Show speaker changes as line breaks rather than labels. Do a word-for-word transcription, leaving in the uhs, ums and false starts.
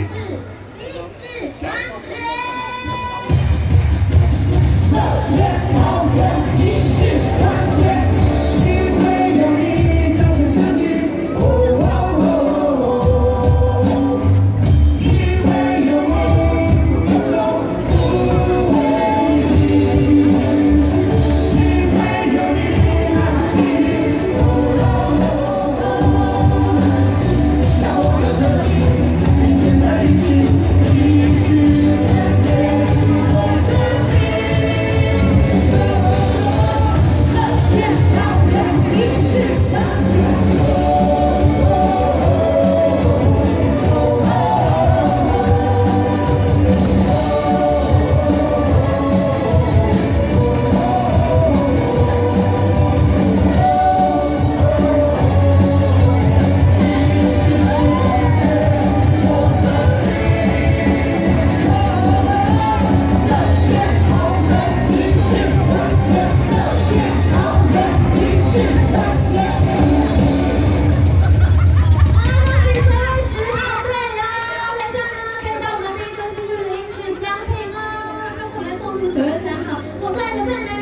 是一致团结。
乐园好远，一致团结，因为有你，掌声响起。哦哦哦，因为有你，英雄不为敌。因为有你，哪里哦哦哦，让我们和你并肩在一起，一致团结，我是你。
九月三号，我最爱的笨人。